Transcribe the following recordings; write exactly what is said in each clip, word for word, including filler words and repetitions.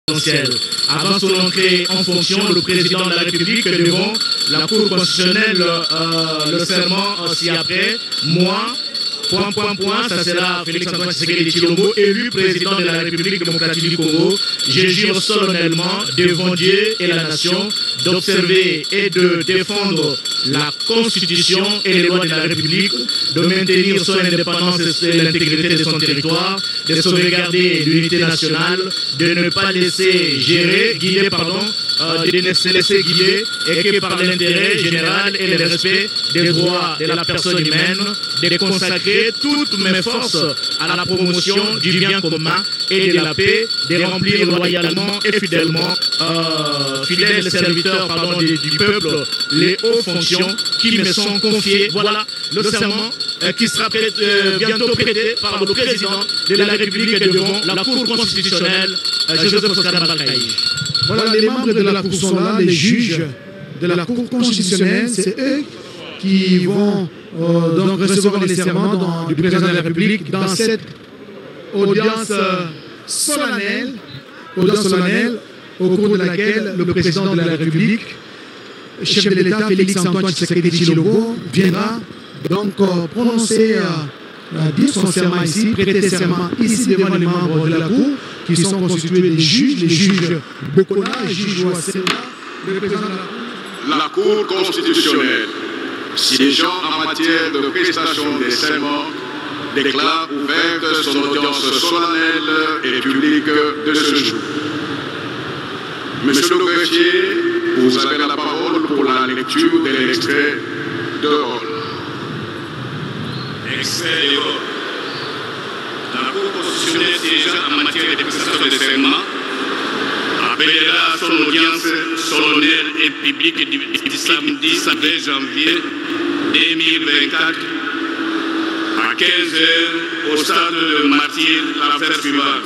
Avant son entrée en fonction, le président de la République devant la Cour constitutionnelle, euh, le serment euh, ci-après, moi, point, point, point, ça sera Félix Antoine Tshisekedi Tshilombo, élu président de la République démocratique du Congo. Je jure solennellement devant Dieu et la nation d'observer et de défendre la Constitution et les lois de la République, de maintenir son indépendance et l'intégrité de son territoire, de sauvegarder l'unité nationale, de ne pas laisser gérer, guider, pardon, euh, de ne se laisser guider et que par l'intérêt général et le respect des droits de la personne humaine, de consacrer toutes mes forces à la promotion du bien commun et de la paix, de remplir loyalement et fidèlement, euh, fidèles serviteurs pardon, du, du peuple, les hauts fonctions qui me sont confiées. Voilà le serment euh, qui sera prêt, euh, bientôt prêté par le président de la République devant la Cour constitutionnelle, euh, Joseph Oscar Balkaï. Voilà, les membres de la Cour sont là, les juges de la Cour constitutionnelle, c'est eux qui vont euh, donc recevoir les serments dans, du président de la République dans cette audience euh, solennelle, audience solennelle au cours de laquelle le président de la République, chef de l'État Félix Antoine Tshisekedi Tshilombo, viendra donc euh, prononcer, euh, euh, dire son serment ici, prêter serment ici devant les membres de la Cour qui sont constitués des juges, les juges Bokona, les juges Ouassena, le président de la Cour. La Cour constitutionnelle, siégeant en matière de prestation des serments, déclare ouverte son audience solennelle et publique de ce jour. Monsieur le greffier, vous avez la parole pour la lecture de l'extrait de rôle. Extrait de rôle. La Cour constitutionnelle siégeant en matière de prestation des serments appellera son audience solennelle et publique du samedi vingt janvier deux mille vingt-quatre à quinze heures au stade de Martyr, l'affaire suivante.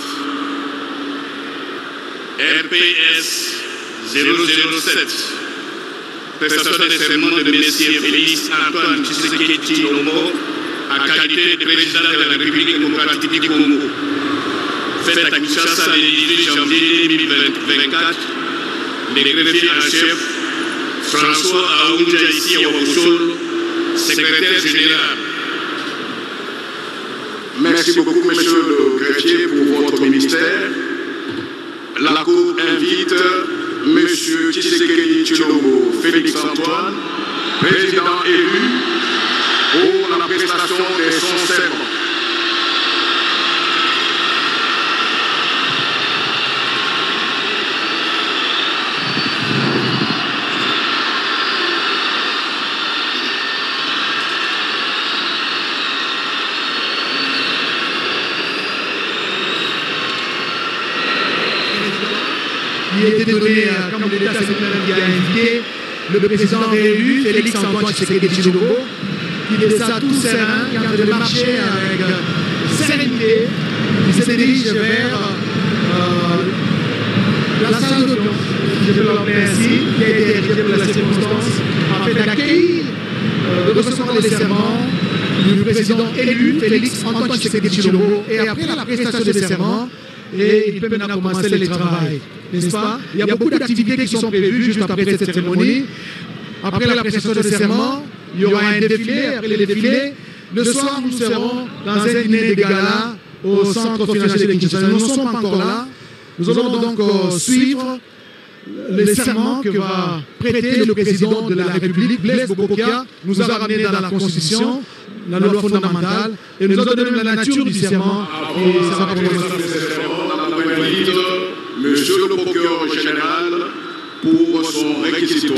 R P S zéro zéro sept. Prestation de serment de M. Félix Antoine Tshisekedi Tshilombo en qualité de président de la République démocratique du Congo. Fait à Kinshasa le dix-huit janvier deux mille vingt-quatre, le greffier en chef François Aounja ici à Ouagoussoul, secrétaire général. Merci beaucoup, monsieur le greffier, pour votre ministère. La Cour invite monsieur Tshisekedi Tshilombo Félix Antoine, président élu, pour la prestation de son serment. Il a été donné, comme l'État sénégalais a indiqué, le président réélu, Félix Antoine Tshisekedi Tshilombo, qui laisse ça tout serein, qui est en train de marcher avec sérénité, qui se dirige vers euh, la salle d'audience, je peux l'appeler ainsi, qui a été érigée pour la circonstance, afin d'accueillir, euh, de recevoir les serments du président élu, Félix Antoine Tshisekedi Tshilombo, et après la prestation des serments, et il peut maintenant commencer le travail, n'est-ce pas? Il y a beaucoup d'activités qui sont prévues juste après cette cérémonie. Après la prestation de serment, il y aura un défilé. Après le défilé, le soir, nous serons dans un dîner de gala au centre financier de Kinshasa. Nous ne sommes pas encore là. Nous allons donc euh, suivre les serments que va prêter le président de la République, Blaise Bokokia, nous a ramené dans la Constitution, la loi fondamentale, et nous a donné la nature du serment. Et ça va monsieur le procureur général pour son réquisitoire.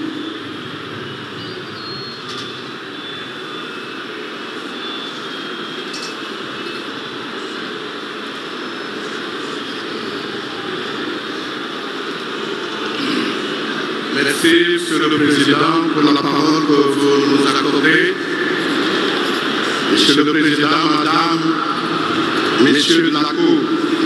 Merci, Monsieur le Président, pour la parole que vous nous accordez. Monsieur le Président, Madame, Messieurs de la Cour,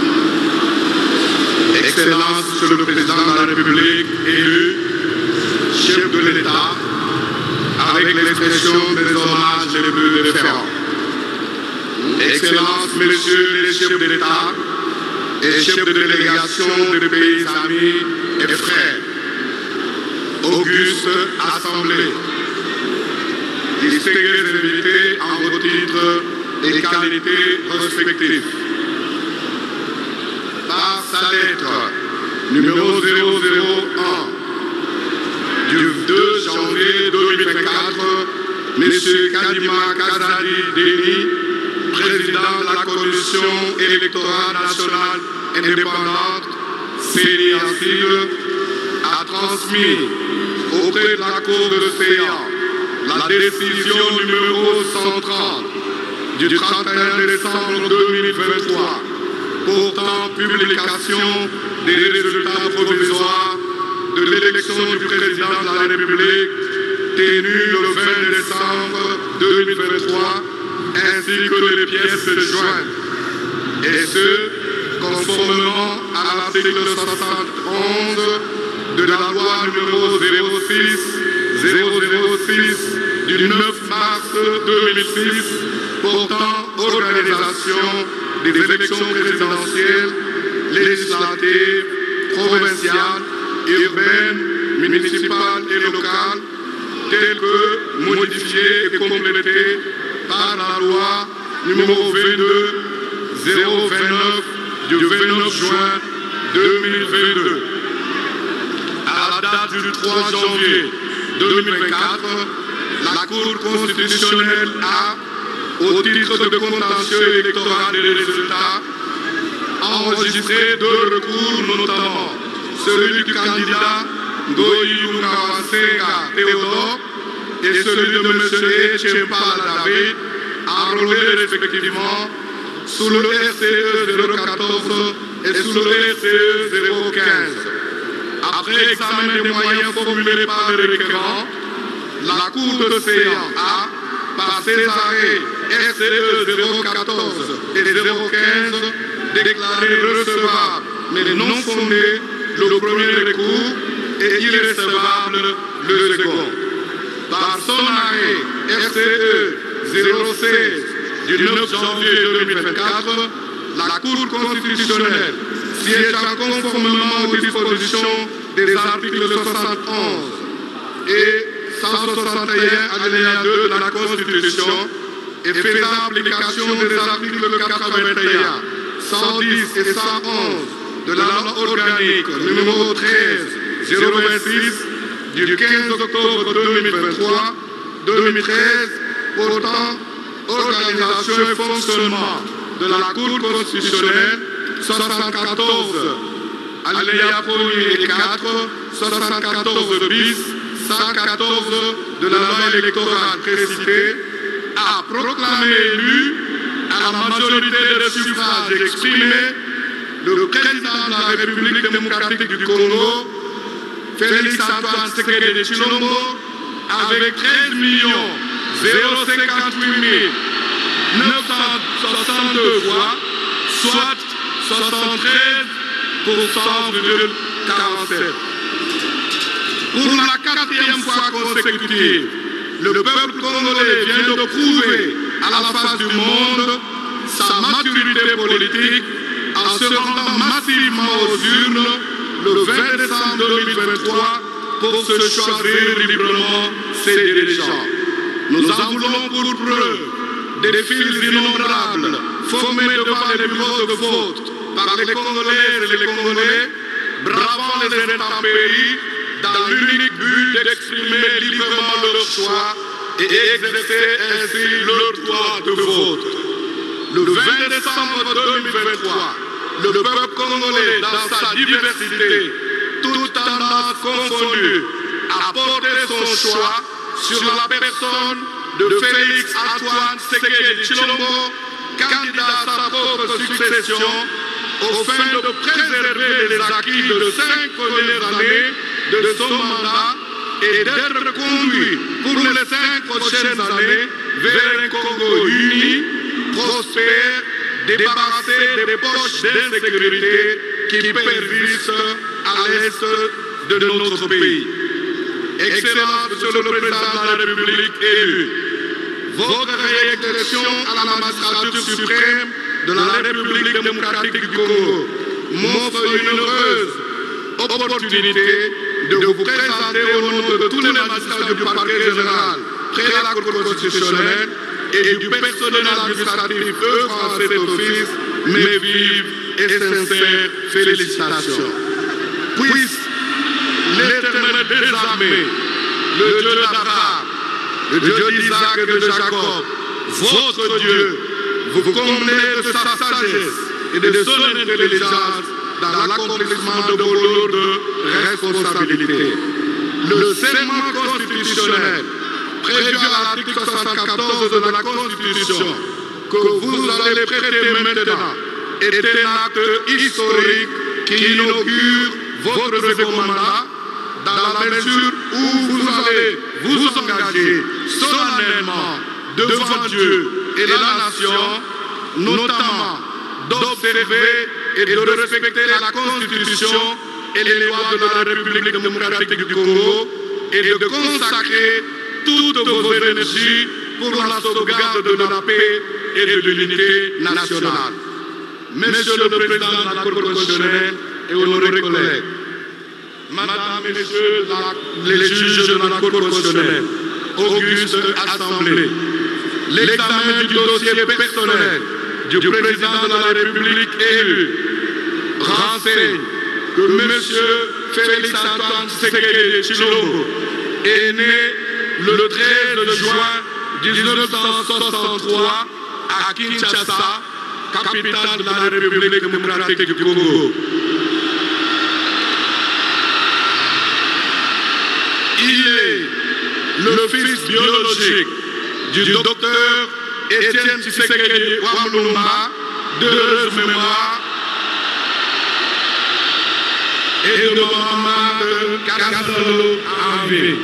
Excellence, Monsieur le Président de la République élu, chef de l'État, avec l'expression des hommages les plus déférents. Excellence, Messieurs les chefs de l'État, et chef de délégation des pays amis et frères, auguste assemblée, distingués invités en vos titres et qualités respectives. Par sa lettre numéro zéro zéro un du deux janvier deux mille vingt-quatre, M. Kadima Kazadi Deni, président de la Commission électorale nationale indépendante, C E N I A C I D, a transmis auprès de la Cour de C A la décision numéro cent trente du trente et un décembre deux mille vingt-trois portant publication des résultats provisoires de l'élection du président de la République tenue le vingt décembre deux mille vingt-trois, ainsi que les pièces jointes, et ce, conformément à l'article soixante et onze de la loi numéro zéro six zéro zéro six du neuf mars deux mille six portant organisation des élections présidentielles, législatives, provinciales, urbaines, municipales et locales, telles que modifiées et complétées par la loi numéro vingt-deux zéro vingt-neuf du vingt-neuf juin deux mille vingt-deux. À la date du trois janvier deux mille vingt-quatre, la Cour constitutionnelle a, au titre de contentieux électoral des résultats, enregistré deux recours, notamment celui du candidat Ngoyi Kawasenga Théodore et celui de M. Echempala David, enrôlés respectivement sous le R C E zéro quatorze et sous le R C E zéro quinze. Après examen des moyens formulés par les requérants, la Cour de C A a, par ses arrêts R C E zéro quatorze et zéro quinze, déclaré recevable mais non fondé le premier recours et irrecevable le second. Par son arrêt R C E zéro seize du neuf janvier deux mille vingt-quatre, la Cour constitutionnelle, siégeant conformément aux dispositions des articles soixante et onze et cent soixante et un alinéa deux de la Constitution et faisant application des articles quatre-vingt et un, cent dix et cent onze de la loi organique numéro treize zéro vingt-six du quinze octobre deux mille vingt-trois deux mille treize portant organisation et fonctionnement de la Cour constitutionnelle, soixante-quatorze alinéa premier et quatre, soixante-quatorze bis, cent quatorze de la loi électorale précitée, a proclamé élu à la majorité des suffrages exprimés le président de la République démocratique du Congo, Félix Antoine Tshisekedi Tshilombo, avec treize millions zéro cinquante-huit mille neuf cent soixante-deux voix, soit soixante-treize pour cent virgule quarante-sept. Pour la quatrième fois consécutive, le peuple congolais vient de prouver à la face du monde sa maturité politique en se rendant massivement aux urnes le vingt décembre deux mille vingt-trois pour se choisir librement ses dirigeants. Nous en voulons pour preuve des fils innombrables formés devant les bureaux de vote par les Congolaises et les Congolais, bravant les intempéries dans l'unique but d'exprimer librement leur choix et exercer ainsi leur droit de vote. Le vingt décembre deux mille vingt-trois, le peuple congolais, dans sa diversité, toutes tendances confondues, a porté son choix sur la personne de Félix Antoine Tshisekedi Tshilombo, candidat à sa propre succession, au fin de préserver les acquis de cinq premières années de son mandat et d'être conduit pour les cinq prochaines années vers un Congo uni, prospère, débarrassé des poches d'insécurité qui persistent à l'est de notre pays. Excellence, Monsieur le Président de la République élu, votre réélection à la magistrature suprême de la République démocratique du Congo m'offre une heureuse opportunité de vous présenter au nom de tous les magistrats du parquet général près la Cour constitutionnelle et du personnel administratif œuvrant à cet office mes vives et sincères félicitations. Puisse l'Éternel des armées, le Dieu d'Abraham, le Dieu d'Isaac et de Jacob, votre Dieu, vous combler de sa sagesse et de son intelligence dans l'accomplissement de vos lourdes responsabilités. Le serment constitutionnel prévu à l'article soixante-quatorze de la Constitution que vous allez prêter maintenant est un acte historique qui inaugure votre second mandat dans la mesure où vous allez vous engager solennellement devant Dieu et la nation, notamment d'observer et de respecter la Constitution et les lois de la République démocratique du Congo et de consacrer toutes vos énergies pour la sauvegarde de la paix et de l'unité nationale. Monsieur le Président de la Cour constitutionnelle et honorés collègues, Madame, Messieurs la, les juges de la Cour constitutionnelle, auguste Assemblée, l'examen du dossier personnel du Président de la République élu renseigne que M. Félix Antoine Tshisekedi Tshilombo est né le treize juin mille neuf cent soixante-trois à Kinshasa, capitale de la République démocratique du Congo. Il est le fils biologique du docteur Étienne Tshisekedi Wamulumba, d'heureuse mémoire, et de Mohamed Kassalo en vie.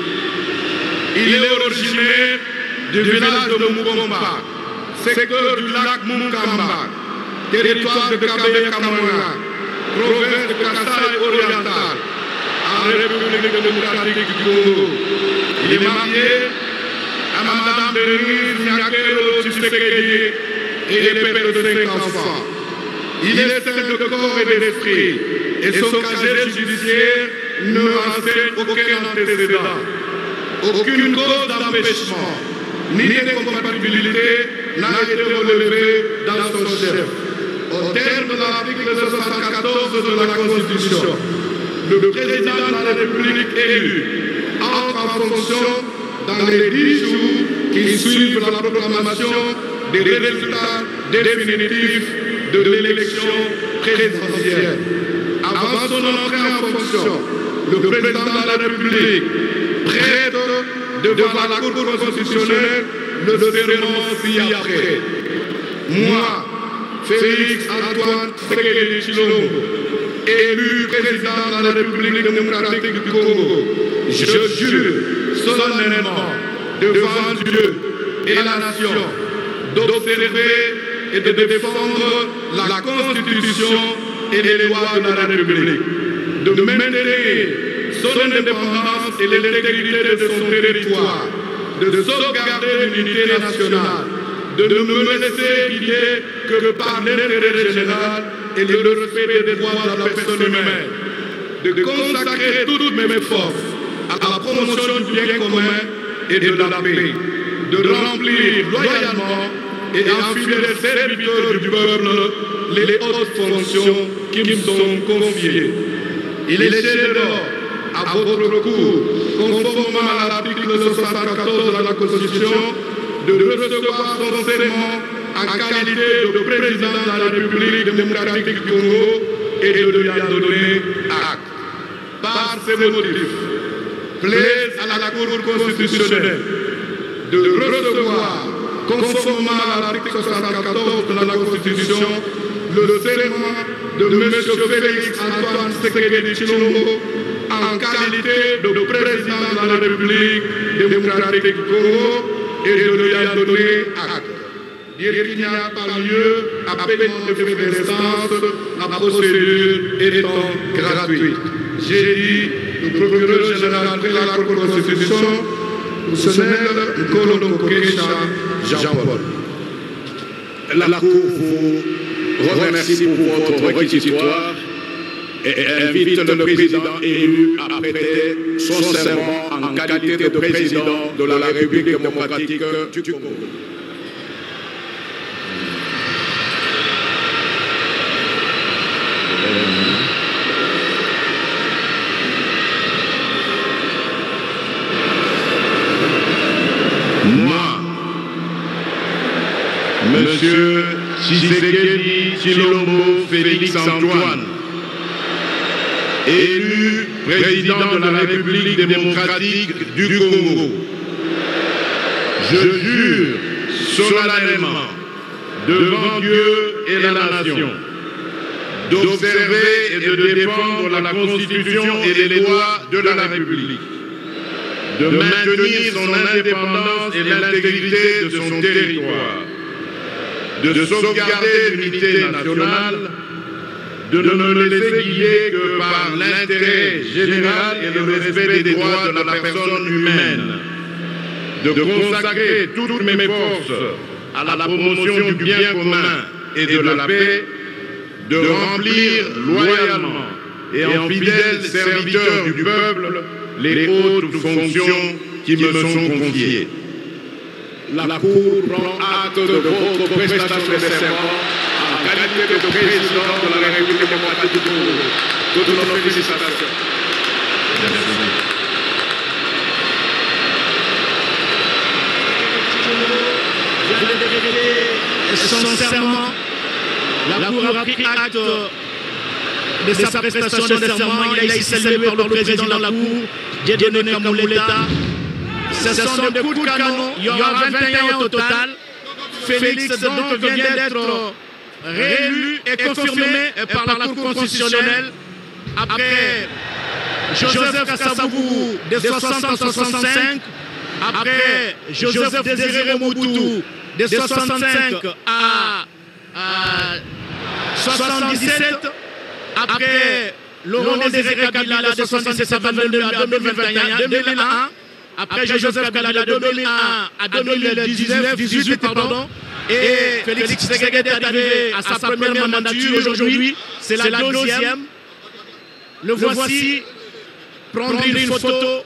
Il est originaire du village de Mugomba, secteur du lac Mungamba, territoire de Kabeya-Kamanga, province de Kasaï oriental, en République démocratique du Congo. Il est marié à Madame Denise Nyakelo Tshisekedi et est père de cinq enfants. Il est sain de corps et d'esprit, et son casier judiciaire ne renseigne aucun antécédent. Aucune cause d'empêchement ni d'incompatibilité n'a été relevée dans son chef. Au terme de l'article soixante-quatorze de la Constitution, le président de la République élu entre en fonction dans les dix jours qui suivent la proclamation des résultats définitifs de l'élection présidentielle. Avant son entrée en fonction, le président de la République prête devant la Cour constitutionnelle le serment ci-après. Moi, Félix Antoine Tshisekedi Tshilombo, élu président de la République démocratique du Congo, je jure solennellement devant Dieu et la nation d'observer et de défendre la Constitution et les lois de la République, de maintenir son indépendance et l'intégrité de son territoire, de sauvegarder l'unité nationale, de ne me laisser guider que par l'intérêt général et le respect des droits de la personne humaine, de consacrer toutes mes forces à la promotion du bien commun et de la paix, de remplir loyalement et en fidèle serviteur du peuple les hautes fonctions qui me sont confiées. Il est chez d'or à votre cour, conformément à l'article soixante-quatorze de la Constitution, de recevoir son serment en qualité de président de la République démocratique du Congo et de lui en donner acte. Par ces motifs, plaise à la Cour constitutionnelle de recevoir, conformément à l'article soixante-quatorze de la Constitution, le serment de M. Félix Antoine Tshisekedi Tshilombo en qualité de président de la République démocratique du Congo et de lui en donner acte. Dire qu'il n'y a pas lieu à paiement de frais d'instance, la procédure étant gratuite. J'ai dit le procureur général de la Cour constitutionnelle, le colonel Kokesha Jean-Paul. La Cour vous remercie pour votre réquisitoire et invite le président élu à prêter son serment en qualité de président de la République démocratique du Congo. Moi, Monsieur Tshisekedi Tshilombo Félix Antoine, élu président de la République démocratique du Congo, je jure solennellement devant Dieu et la nation d'observer et de défendre la Constitution et les lois de la République, de maintenir son indépendance et l'intégrité de son territoire, de sauvegarder l'unité nationale, de ne me laisser guider que par l'intérêt général et le respect des droits de la personne humaine, de consacrer toutes mes forces à la promotion du bien commun et de la paix, de remplir loyalement et en fidèle serviteur du peuple les hautes fonctions qui me sont confiées. La Cour prend acte de votre prestation de serment en qualité de président de la République démocratique du Congo. Toutes nos félicitations. Son serment, la Cour a pris acte de sa prestation de serment. Il a ici salué par le président de la Cour, Dieudonné Kambouleta. Ce sont des coups de canon, il y aura vingt et un au total. Félix donc vient d'être réélu et confirmé par la Cour constitutionnelle après Joseph Kasavubu de soixante à soixante-cinq, après Joseph Désiré Mobutu de soixante-cinq à, à soixante-dix-sept, après Laurent Désiré Kabila de soixante-dix-sept à vingt-deux à deux mille vingt et un, deux mille un, après Joseph Kabila de deux mille un à deux mille dix-neuf, dix-huit, pardon, et Félix Tshisekedi est arrivé à sa première mandature aujourd'hui, c'est la deuxième. Le voici prendre une photo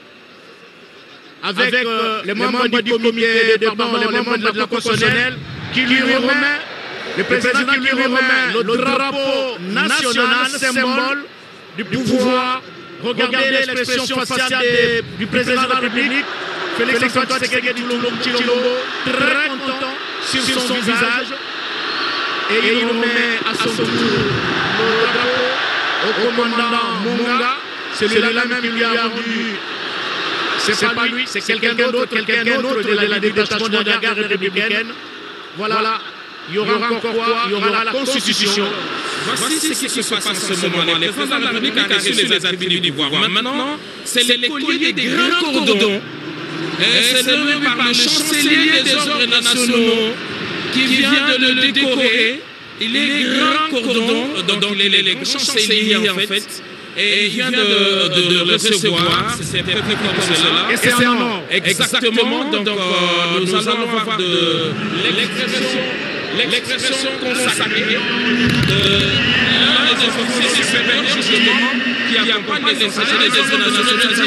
avec euh, les membres du comité, pardon, les membres de la constitutionnelle qui lui remet, le président qui lui remet le drapeau national, symbole du pouvoir. Regardez l'expression faciale du président de la République, Félix Antoine Tshisekedi Tshilombo, très content sur son visage, et il remet à son tour le drapeau au commandant Monga, celui-là même qui lui a rendu. C'est pas lui, c'est quelqu'un d'autre, quelqu'un d'autre de la détachement de la garde républicaine. Voilà, il y aura encore quoi? Il y aura la Constitution. Voici ce qui se passe en ce moment. Le président de la République a reçu les attributs d'ivoire. Maintenant, c'est le collier des grands cordons. C'est donné par le chancelier des ordres nationaux qui vient de le décorer. Il est grand cordon, donc il est le chancelier en fait. Et il vient de, de, de le recevoir, c'est un peu comme cela. Et c'est un nom. Exactement, donc euh, nous allons avoir de l'expression consacrée de l'un des officiers supérieurs justement qui accompagne les officiers des États nationaux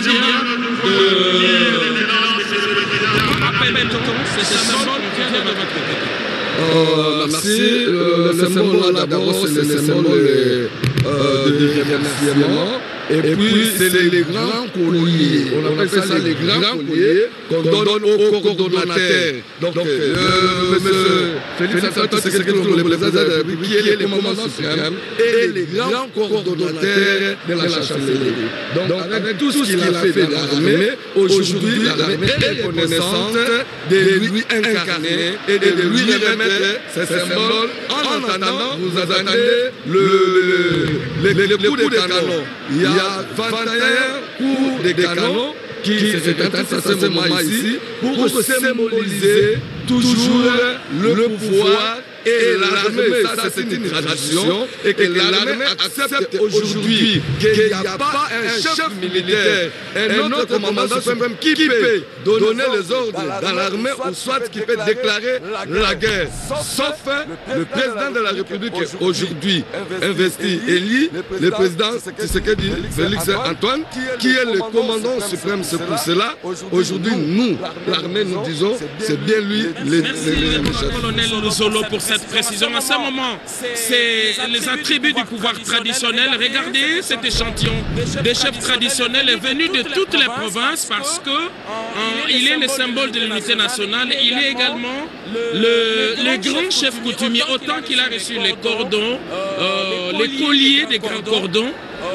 de rappelle-t-on, c'est ce symbole qui vient de votre côté. Euh, merci. Euh, le symbole là d'abord c'est le symbole de, euh, de remerciement. Et puis c'est les, les grands colliers. On appelle ça les grands colliers qu'on donne au coordonnateur. Donc euh, monsieur Félix Antoine Tshisekedi Tshilombo, le président de la République, qui est le commandant suprême et les grands coordonnateurs de la chancellerie. Donc avec tout ce qu'il a fait dans l'armée, aujourd'hui l'armée est reconnaissante de lui incarner et de lui remettre ce symbole. En attendant, vous attendez le, le, le, le coup de canon. Il y a vingt et un coups de canon qui s'est intéressé à ce moment ici pour symboliser toujours le pouvoir Et l'armée, ça c'est une tradition, et que l'armée accepte aujourd'hui qu'il n'y a pas un chef militaire, un autre commandant suprême qui peut donner les ordres dans l'armée ou soit qui peut déclarer la guerre. Sauf le président de la République aujourd'hui investi, élu, le président Tshisekedi Félix Antoine, qui est le commandant suprême. C'est pour cela, aujourd'hui, nous, l'armée, nous disons, c'est bien lui le chef. Colonel Luzolo, pour cette précision. À ce moment, c'est les attributs du pouvoir traditionnel. Regardez cet échantillon des chefs traditionnels est venu de toutes les provinces parce que euh, il est le symbole de l'unité nationale. Il est également le, le grand chef coutumier, autant qu'il a reçu les cordons, euh, les colliers des grands cordons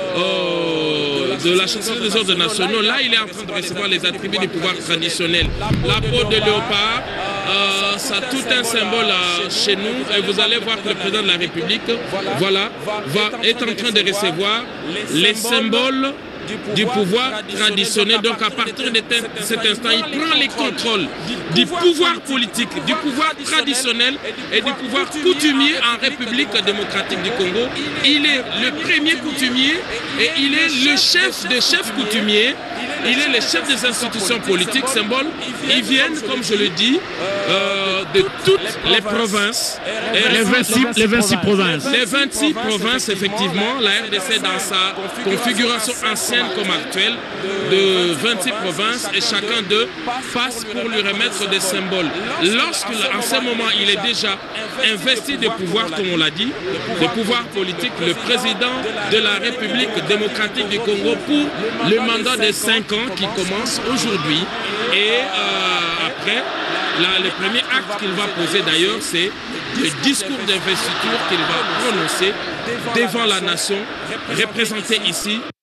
euh, de la chancellerie des ordres nationaux. Là, il est en train de recevoir les attributs du pouvoir traditionnel. La peau de léopard, euh, ça a tout un symbole euh, chez nous. Et vous allez voir que le président de la République, voilà, va, est en train de recevoir les symboles du pouvoir traditionnel. Donc à partir de cet instant, il prend les contrôles du pouvoir politique, du pouvoir traditionnel et du pouvoir coutumier en République démocratique du Congo. Il est le premier coutumier et il est le chef des chefs coutumiers. Il est le chef des institutions politiques, symbole. Ils viennent, comme je le dis, euh, de toutes les provinces. Et les vingt-six, les vingt-six provinces. Les vingt-six provinces, effectivement. La R D C, dans sa configuration ancienne comme actuelle, de vingt-six provinces, et chacun d'eux passe pour lui remettre des symboles. Lorsque, en ce moment, il est déjà investi de pouvoir, comme on l'a dit, de pouvoir politique, le président de la République démocratique du Congo pour le mandat de cinq ans qui commence aujourd'hui. Et euh, après, là, le premier acte qu'il va poser d'ailleurs, c'est le discours d'investiture qu'il va prononcer devant la nation, représenté ici